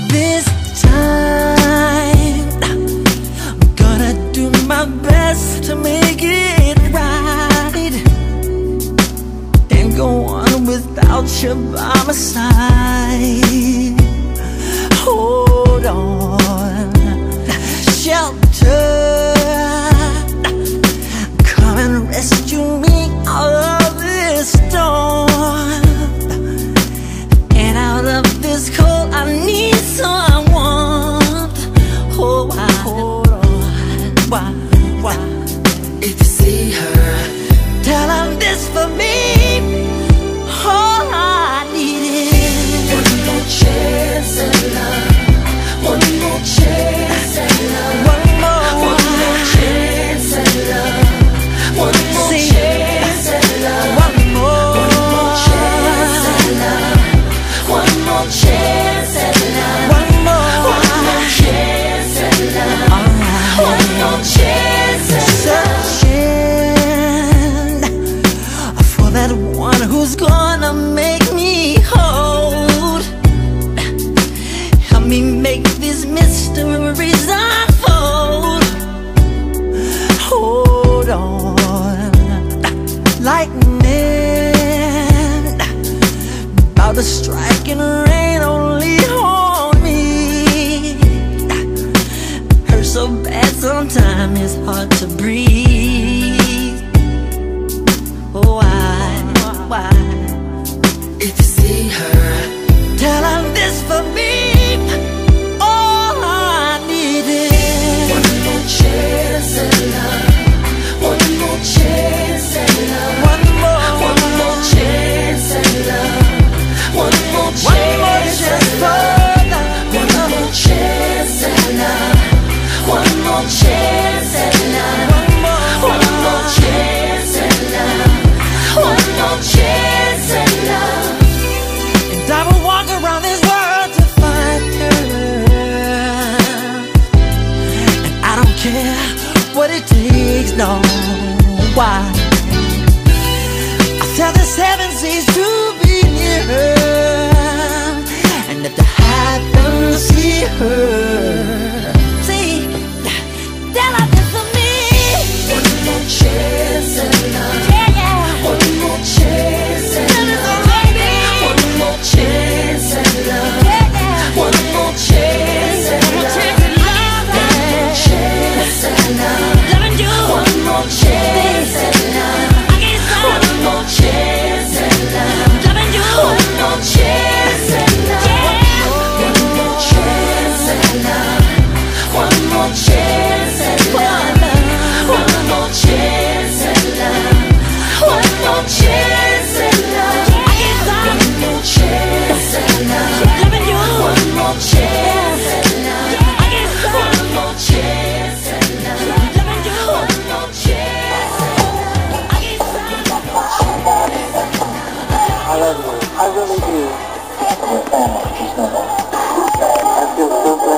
This time I'm gonna do my best to make it right. Can't go on without you by my side. Hold on, shelter, come and rescue me out of this storm, and out of this cold I need someone. Oh, why? Hold on, why? If you see her, tell her this for me. All I need is one more chance at love. One more chance at love. One more chance at love. One more chance at love. One more chance at love. One more chance at love. One more chance at love. One more chance at love. Searching for that one who's gonna make me hold. Help me make these mysteries unfold. Hold on, lightning about to strike and rain only on me. Hurts so bad sometimes it's hard to breathe. Oh, why? If you see her, tell her this for me. All I need is one more chance at love. One more chance at love. One more chance at love. One more chance at love. One more chance at love. One more chance at love. One more chance at love. One more chance at love. And I will walk around this world to find her, and I don't care what it takes, no. Why? I'll tell the seven seas to be near her, and if I happen to see her, tell her this for me. One more chance at love. Yeah. One more chance at love. One more chance at love. Yeah. One more chance at love. One more chance at love. Loving you. One more chance at love. One more chance at love. Loving you. One more chance at love. One more chance at love. One more chance at love. One more chance at love. One more chance at love. One more chance at love. Loving you. One more chance at love. One more chance at love. Loving you. One more chance at love. I love you. I really do. Your family, she's not. I feel so glad.